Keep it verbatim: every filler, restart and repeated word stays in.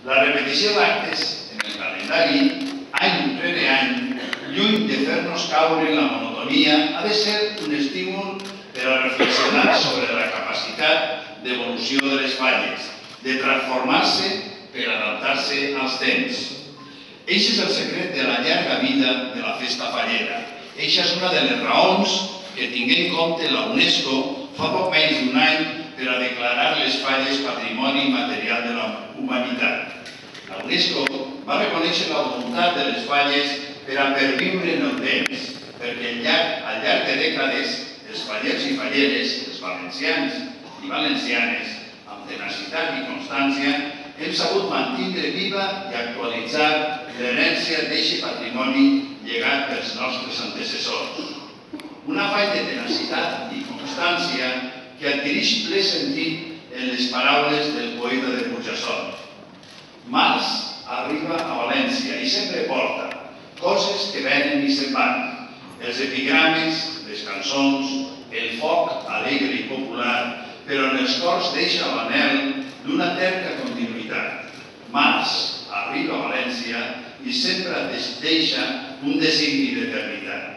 La repetició d'actes en el calendari, any rere any, lluny de fer-nos caure en la monotonia, ha de ser un estímul per a reflexionar sobre la capacitat d'evolució de les falles, de transformar-se per adaptar-se als temps. Eixe és el secret de la llarga vida de la festa fallera. Eixa és una de les raons que tingué en compte la UNESCO fa poc menys d'un any per a declarar les falles Patrimoni Immaterial de la Humanitat. La UNESCO va reconèixer la voluntat de les falles per a perviure en el temps, perquè al llarg de dècades els fallers i falleres, els valencians i valencianes, amb tenacitat i constància, hem sabut mantindre viva i actualitzar l'herència d'eixe patrimoni llegat pels nostres antecessors. Una fall de tenacitat i constància que adquireix ple sentit en les paraules del poeta de Burjassot. Març arriba a València i sempre porta coses que venen i se'n van. Els epigrames, les cançons, el foc alegre i popular, però en els cors deixa l'anhel d'una terca continuïtat. Març arriba a València i sempre deixa un designi d'eternitat.